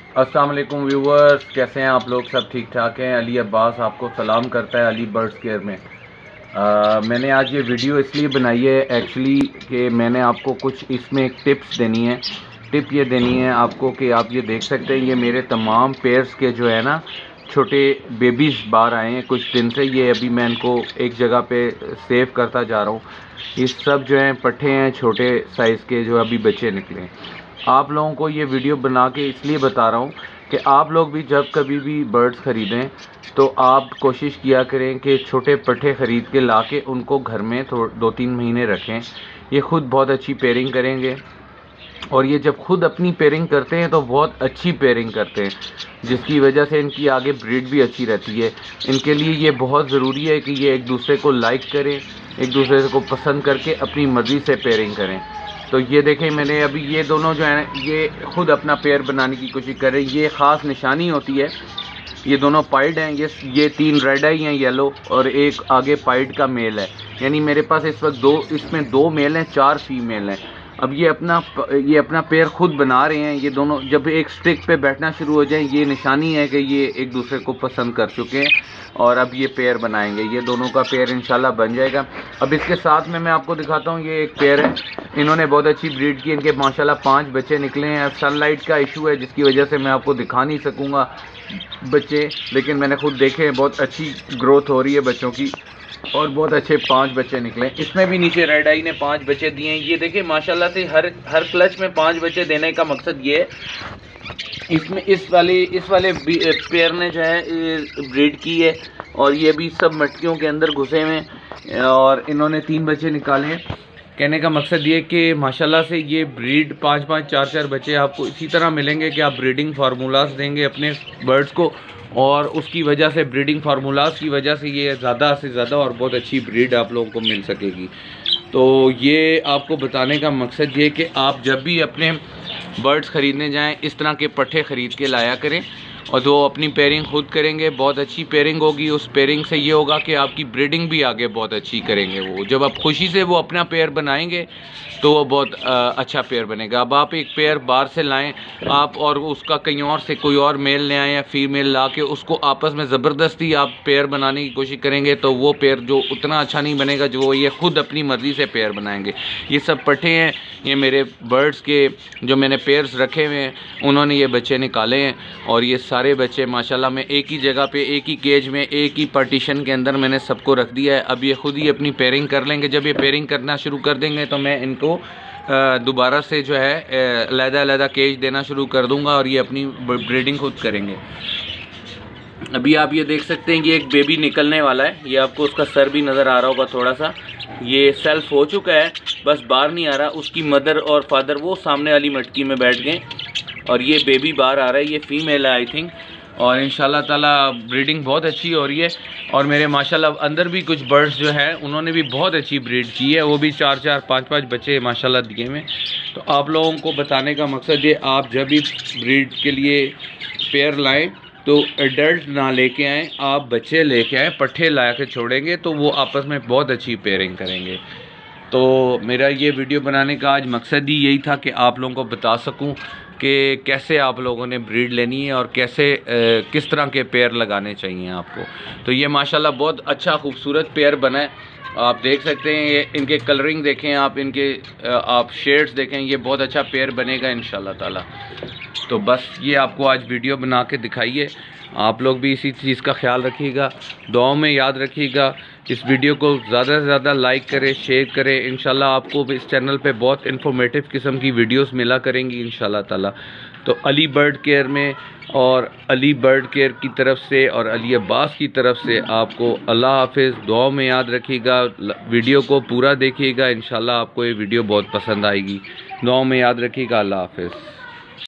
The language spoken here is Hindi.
अस्सलाम वालेकुम व्यूवर्स, कैसे हैं आप लोग? सब ठीक ठाक हैं। अली अब्बास आपको सलाम करता है अली बर्ड्स केयर में। मैंने आज ये वीडियो इसलिए बनाई है एक्चुअली कि मैंने आपको कुछ इसमें एक टिप्स देनी है। टिप ये देनी है आपको कि आप ये देख सकते हैं, ये मेरे तमाम पेयर्स के जो है ना छोटे बेबीज़ बाहर आए हैं कुछ दिन से। ये अभी मैं इनको एक जगह पे सेव करता जा रहा हूँ। ये सब जो हैं पट्ठे हैं छोटे साइज़ के, जो अभी बच्चे निकले हैं। आप लोगों को ये वीडियो बना के इसलिए बता रहा हूँ कि आप लोग भी जब कभी भी बर्ड्स ख़रीदें तो आप कोशिश किया करें कि छोटे पट्ठे ख़रीद के ला के उनको घर में 2-3 महीने रखें। ये ख़ुद बहुत अच्छी पेयरिंग करेंगे, और ये जब खुद अपनी पेयरिंग करते हैं तो बहुत अच्छी पेयरिंग करते हैं, जिसकी वजह से इनकी आगे ब्रीड भी अच्छी रहती है। इनके लिए ये बहुत ज़रूरी है कि ये एक दूसरे को लाइक करें, एक दूसरे को पसंद करके अपनी मर्ज़ी से पेयरिंग करें। तो ये देखें, मैंने अभी ये दोनों जो हैं ये खुद अपना पेयर बनाने की कोशिश कर रहे हैं। ये ख़ास निशानी होती है, ये दोनों पाइड हैं। ये 3 रेड आई हैं येलो, और एक आगे पाइड का मेल है। यानी मेरे पास इस वक्त इसमें 2 मेल हैं, 4 फीमेल हैं। अब ये अपना पेयर खुद बना रहे हैं। ये दोनों जब एक स्टिक पे बैठना शुरू हो जाएं, ये निशानी है कि ये एक दूसरे को पसंद कर चुके हैं, और अब ये पेयर बनाएंगे। ये दोनों का पेयर इंशाल्लाह बन जाएगा। अब इसके साथ में मैं आपको दिखाता हूँ, ये एक पेयर है। इन्होंने बहुत अच्छी ब्रीड की, इनके माशाल्लाह 5 बच्चे निकले हैं। अब सनलाइट का इशू है जिसकी वजह से मैं आपको दिखा नहीं सकूँगा बच्चे, लेकिन मैंने खुद देखे हैं, बहुत अच्छी ग्रोथ हो रही है बच्चों की, और बहुत अच्छे 5 बच्चे निकले। इसमें भी नीचे रेड आई ने 5 बच्चे दिए हैं। ये देखिए माशाल्लाह से हर क्लच में 5 बच्चे देने का मकसद ये है। इसमें इस वाले पेयर ने जो है ब्रीड की है, और ये भी सब मटकियों के अंदर घुसे हुए हैं, और इन्होंने 3 बच्चे निकाले हैं। कहने का मकसद ये कि माशाल्लाह से ये ब्रीड 5-5, 4-4 बच्चे आपको इसी तरह मिलेंगे कि आप ब्रीडिंग फार्मूलाज देंगे अपने बर्ड्स को, और उसकी वजह से ब्रीडिंग फार्मूलाज की वजह से ये ज़्यादा से ज़्यादा और बहुत अच्छी ब्रीड आप लोगों को मिल सकेगी। तो ये आपको बताने का मकसद ये कि आप जब भी अपने बर्ड्स ख़रीदने जाएं, इस तरह के पट्ठे ख़रीद के लाया करें, और जो अपनी पेयरिंग खुद करेंगे बहुत अच्छी पेयरिंग होगी। उस पेयरिंग से ये होगा कि आपकी ब्रीडिंग भी आगे बहुत अच्छी करेंगे। वो जब आप खुशी से वो अपना पेयर बनाएंगे तो वो बहुत अच्छा पेयर बनेगा। अब आप एक पेयर बाहर से लाएं आप, और उसका कहीं और से कोई और मेल ले आएँ या फीमेल ला के उसको आपस में ज़बरदस्ती आप पेयर बनाने की कोशिश करेंगे तो वो पेयर जो उतना अच्छा नहीं बनेगा जो ये खुद अपनी मर्ज़ी से पेयर बनाएंगे। ये सब पट्ठे हैं, ये मेरे बर्ड्स के जो मैंने पेयर्स रखे हुए हैं, उन्होंने ये बच्चे निकाले हैं, और ये सारे बच्चे माशाल्लाह मैं एक ही जगह पे, एक ही केज में, एक ही पार्टीशन के अंदर मैंने सबको रख दिया है। अब ये खुद ही अपनी पेयरिंग कर लेंगे। जब ये पेयरिंग करना शुरू कर देंगे तो मैं इनको दोबारा से जो है अलग-अलग केज देना शुरू कर दूंगा, और ये अपनी ब्रीडिंग खुद करेंगे। अभी आप ये देख सकते हैं कि एक बेबी निकलने वाला है। ये आपको उसका सर भी नज़र आ रहा होगा थोड़ा सा। ये सेल्फ हो चुका है, बस बाहर नहीं आ रहा। उसकी मदर और फादर वो सामने वाली मटकी में बैठ गए, और ये बेबी बाहर आ रहा है। ये फीमेल है आई थिंक, और इंशाल्लाह ताला ब्रीडिंग बहुत अच्छी हो रही है। और मेरे माशाल्लाह अंदर भी कुछ बर्ड्स जो है उन्होंने भी बहुत अच्छी ब्रीड की है, वो भी 4-4, 5-5 बच्चे माशाल्लाह दिए में। तो आप लोगों को बताने का मकसद ये, आप जब भी ब्रीड के लिए पेयर लाएं तो एडल्ट ना लेके आएँ, आप बच्चे लेके आएँ। पट्ठे ला के छोड़ेंगे तो वो आपस में बहुत अच्छी पेयरिंग करेंगे। तो मेरा ये वीडियो बनाने का आज मकसद ही यही था कि आप लोगों को बता सकूं कि कैसे आप लोगों ने ब्रीड लेनी है, और कैसे किस तरह के पेयर लगाने चाहिए आपको। तो ये माशाल्लाह बहुत अच्छा खूबसूरत पेयर बना है, आप देख सकते हैं। ये इनके कलरिंग देखें आप, इनके आप शेड्स देखें, ये बहुत अच्छा पेयर बनेगा इंशाल्लाह ताला। तो बस ये आपको आज वीडियो बना के दिखाइए। आप लोग भी इसी चीज़ का ख्याल रखिएगा, दुआओं में याद रखिएगा। इस वीडियो को ज़्यादा से ज़्यादा लाइक करें, शेयर करें। इंशाल्लाह आपको भी इस चैनल पे बहुत इन्फॉर्मेटिव किस्म की वीडियोस मिला करेंगी इंशाल्लाह ताला। तो अली बर्ड केयर में, और अली बर्ड केयर की तरफ से, और अली अब्बास की तरफ से आपको अल्लाह हाफिज़। दुआओं में याद रखिएगा, वीडियो को पूरा देखिएगा, इंशाल्लाह आपको ये वीडियो बहुत पसंद आएगी। दुआओं में याद रखिएगा। अल्लाह हाफिज़।